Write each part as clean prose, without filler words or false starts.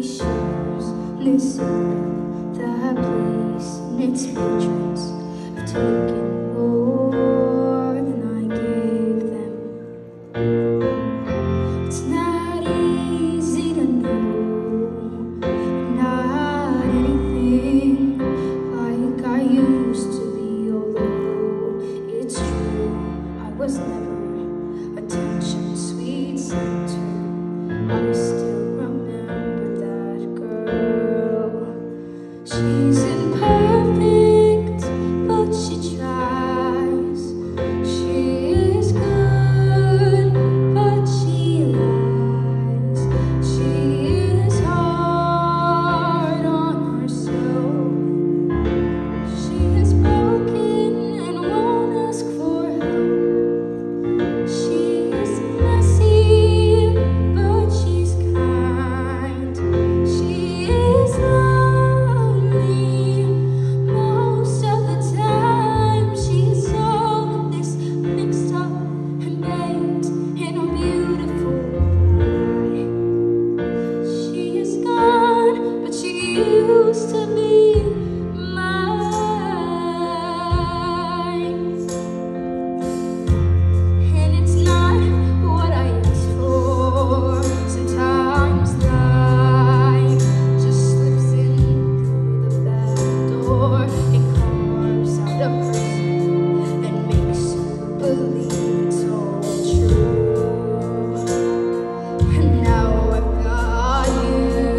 shows this that place and its patrons have taken more than I gave them. It's not easy to know, not anything like I used to be, although it's true I was never attention sweet center. I still remember that girl. She's imperfect, but she tries. She is good, but she lies. She is hard on herself. She is broken and won't ask for help. She is messy, but she's kind. She is lonely most of the time. She's all this mixed up and baked in a beautiful pie. She is gone, but she used to be mine. And it's not what I asked for. Sometimes life just slips in through the back door. It carves out a person and makes you believe it's all true. And now I've got you.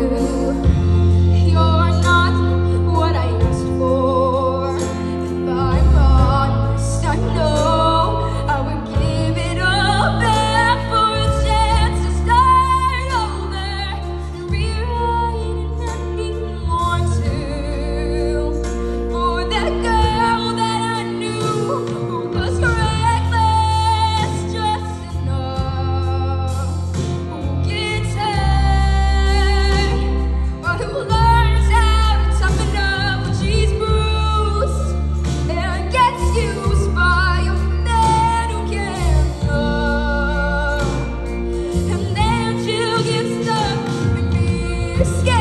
You're not what I asked for. If I'm honest, I know I would give it all back for a chance to start over and rewrite an ending or two for that girl that I knew who was reckless just enough, who gets hurt but who learns how to toughen up when she's bruised and gets used by a man who can't love. And then she'll get stuck and be scared.